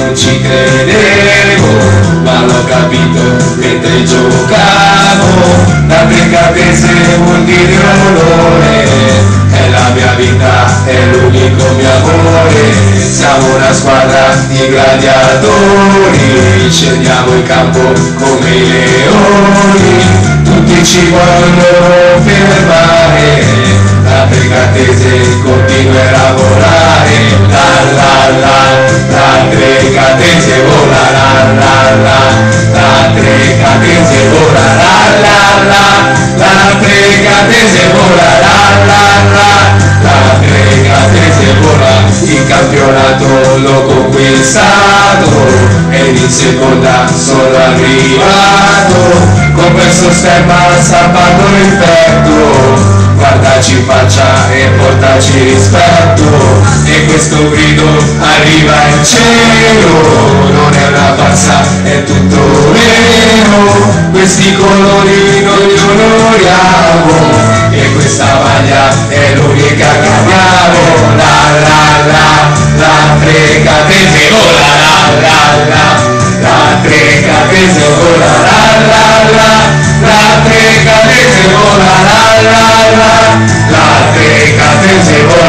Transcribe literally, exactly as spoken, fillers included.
non ci credevo, ma l'ho capito mentre giocavo. La Trecatese vuol dire onore, è la mia vita, è l'unico mio amore. Siamo una squadra di gladiatori, scendiamo in campo come i leoni, tutti ci vogliono fermare, la Trecatese continuerà a volare, la la la, la Trecatese vola, la la la, la Trecatese vola, la la la, la Trecatese vola, la la la, la Trecatese vola. Il campionato l'ho conquistato ed in seconda sono arrivato, con questo stemma salvato il petto, guardaci in faccia e portaci rispetto, e questo grido arriva in cielo, non è una farsa, è tutto vero, questi colori noi li onoriamo, e questa maglia è l'unica che abbiamo, la la la, la Trecatese vola, la la la, la Trecatese vola, la la la, la Trecatese vola, la la la, la Trecatese vola.